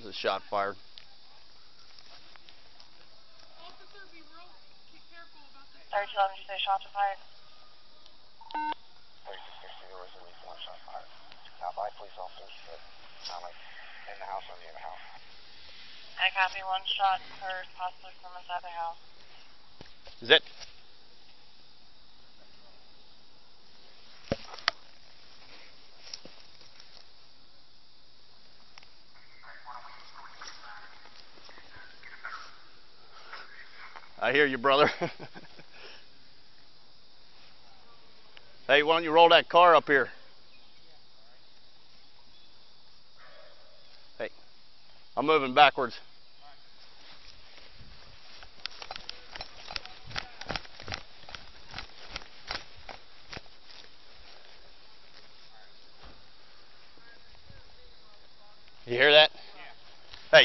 a shot fired. Officer, be careful about this. 3211, did you say shots were fired? 3660, there was at least one shot fired. Now, 5 police officers that sound like in the house or near the house. I copy, one shot heard, possibly from inside the house. Is it? I hear you, brother. Hey, why don't you roll that car up here? Hey, I'm moving backwards. You hear that? Yeah. Hey,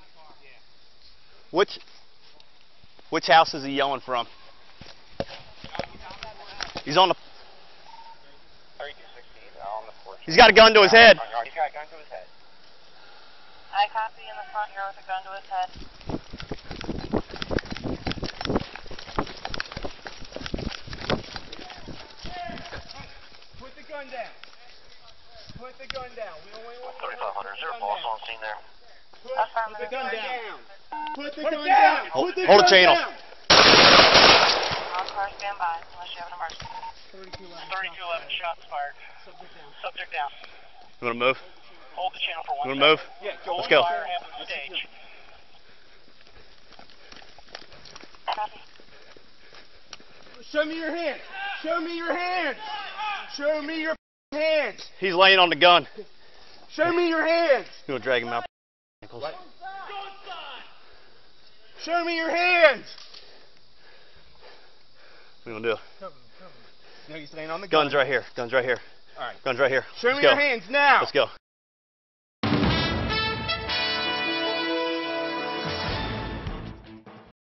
which house is he yelling from? He's on the. 3260, on the porch. He's got a gun to his head. He's got a gun to his head. I copy, in the front here with a gun to his head. Put the gun down. Put the gun down. We don't want 3500, is there a boss on scene there? Put the gun down. Put the gun down. down. Put the Hold gun a channel. down. All cars stand by, unless you have an emergency. 3211, shots fired. Subject down. You want to move? Hold the channel for 1 You want to move? Yeah, Let's go. fire happens stage. Copy. Show me your hands. Show me your hands. Show me your hands. He's laying on the gun. Show me your hands. You want to drag him out? What? Show me your hands. What are you going to do? No, he's laying on the gun. Guns right here. Guns right here. All right. Guns right here. Show Let's me go. your hands now. Let's go.